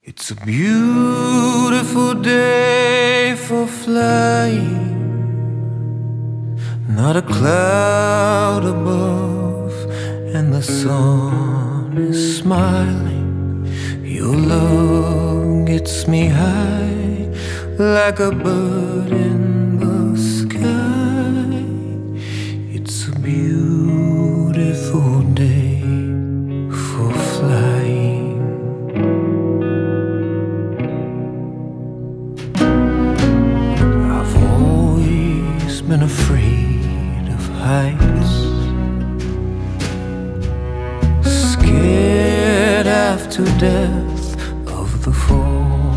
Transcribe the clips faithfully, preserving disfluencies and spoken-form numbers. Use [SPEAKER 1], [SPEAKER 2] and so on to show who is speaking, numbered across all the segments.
[SPEAKER 1] It's a beautiful day for flying. Not a cloud above, and the sun is smiling. Your love gets me high, like a bird in the sky. It's a beautiful day for flying. I've always been afraid of heights, scared half to death of the fall.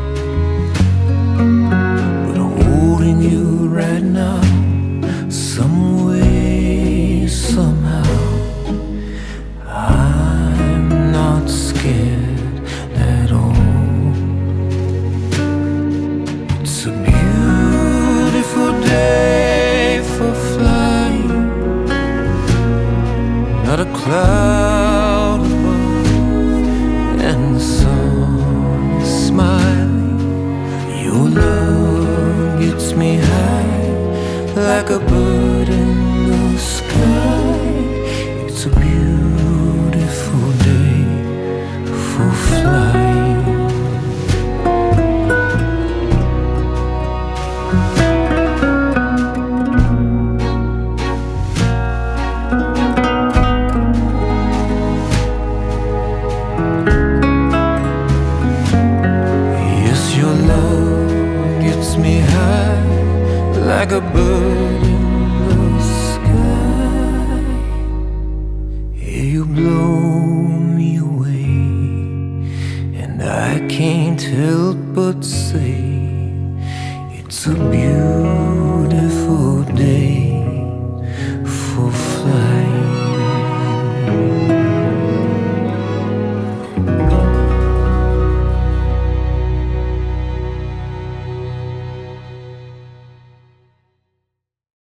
[SPEAKER 1] But holding you right now, some way, somehow, I'm not scared at all. It's a beautiful day for flying. Not a cloud above, and the sun is smiling. Your love gets me high, like a bird in the sky. It's a beautiful day for flying. Yes, your love gets me high, like a bird in the sky. Yeah, you blow me away, and I can't help but say it's a beautiful day